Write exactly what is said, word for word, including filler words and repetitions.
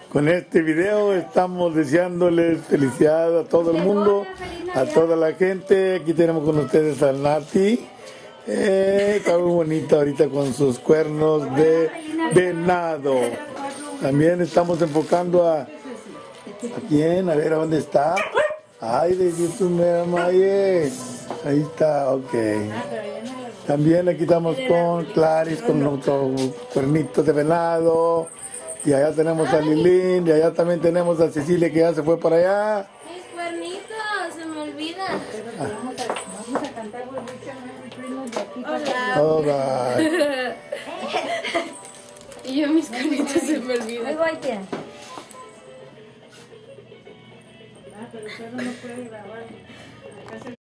Con este video estamos deseándoles felicidad a todo el mundo, a toda la gente. Aquí tenemos con ustedes a Nati. Eh, está muy bonita ahorita con sus cuernos de venado. También estamos enfocando a... ¿A quién? A ver, ¿a dónde está? Ay, de YouTube, Maye. Ahí está, ok. También aquí estamos con Clarice, con nuestros cuernitos de venado. Y allá tenemos a Lilín, y allá también tenemos a Cecilia que ya se fue para allá. Mis cuernitos, se me olvidan. Vamos a, vamos a cantar ritmos de aquí para Hola. All right. Y yo mis cuernitos se me olvidan. Ahí voy, tía. Ah, pero usted no puede grabar.